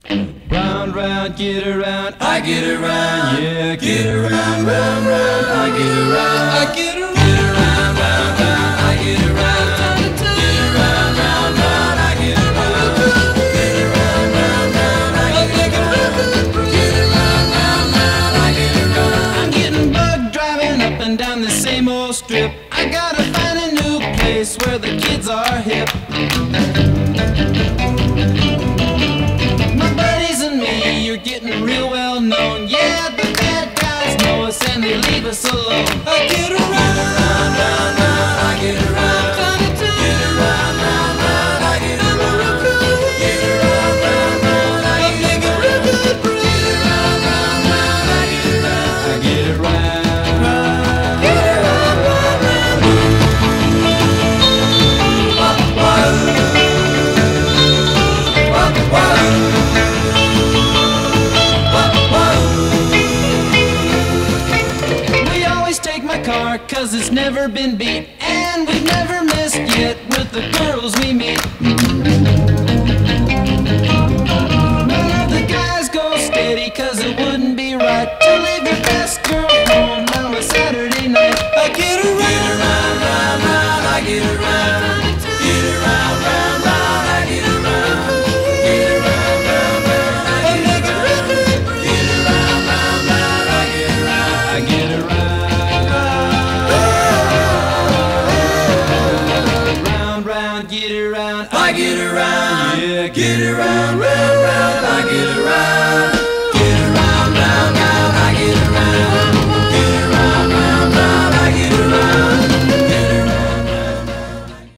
Round, round, get around, I get around, yeah, get around, round, round, I get around, I get around, round, round, I get around, get around, round, round, I get around, get around, round, round, I get around, get around, round, round, I get around. I'm getting bugged driving up and down the same old strip. I gotta find a new place where the kids are hip. You're getting real well known. Yeah, the bad guys know us and they leave us alone. I get around, round, round, round, I get around, get around, round, round, I get around, get around, round, round, I get around, get around, round, round, I get around, I get around, get around, round, round. Cause it's never been beat, and we've never missed yet with the girls we meet. None of the guys go steady, cause it wouldn't be right to leave your best girl home on a Saturday night. I get around, round, round, round, I get around, get around, round, round, I get around, get around, round, round, I get around, get around, round, round, I get around, I get around. Get around, I get around, yeah, get around, round, round, I get around, get around, round, round, I get around, get around, round, round, I get around, get around, round, round.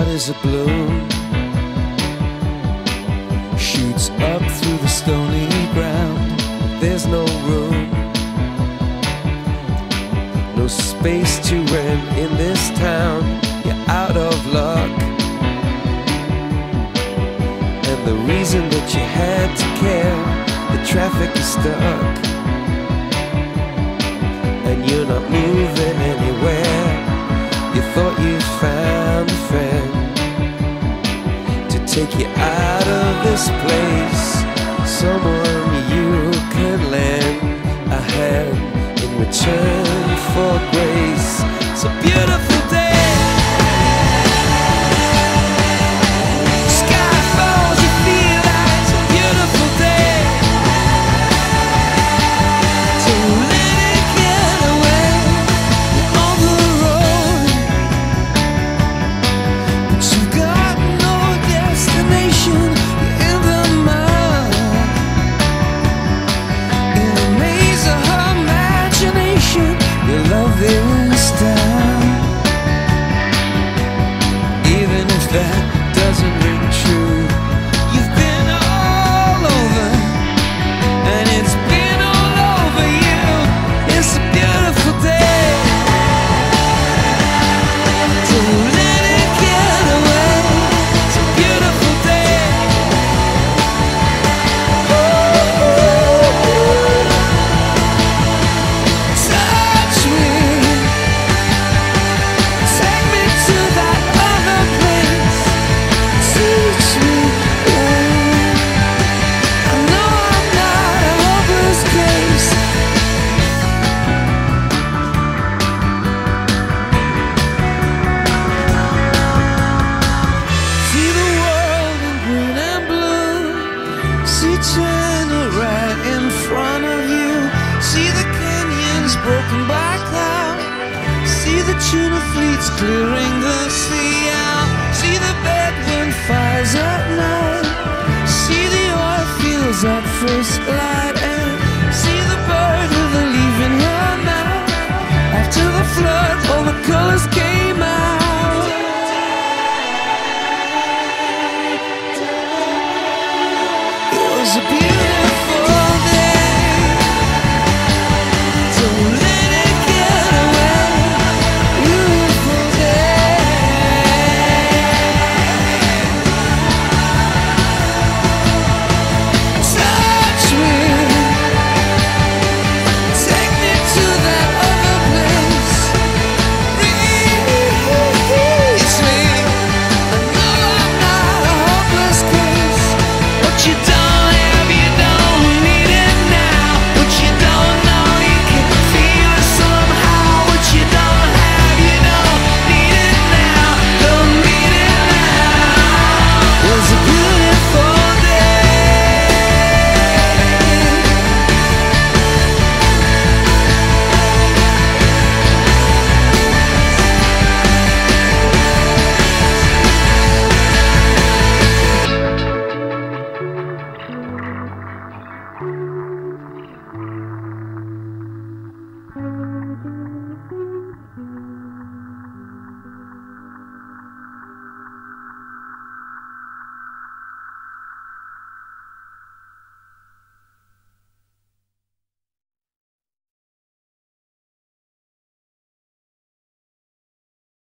is a bloom, shoots up through the stony ground. There's no room, no space to rent in this town. You're out of luck, and the reason that you had to care, the traffic is stuck, and you're not moving anywhere. You thought you found a friend to take you out of this place, someone you can lend a hand in return for grace. It's a beautiful day. Sky falls, you feel like it's a beautiful day. So let it get away. You're on the road, but you've got no destination. You're in the mud, in a maze of her imagination. Your love is down, even if that doesn't ring true. You've been all over, and it's been all over you. It's a beautiful day, so let it get away. It's a beautiful day. Touch me, take me to that other place. Teach me, I know I'm not a hopeless case. See the world in green and blue. See China right in front of you. See the canyons broken by cloud. See the tuna fleets clearing the sea out. See the bedroom fires at night. See the oil fields at first light. And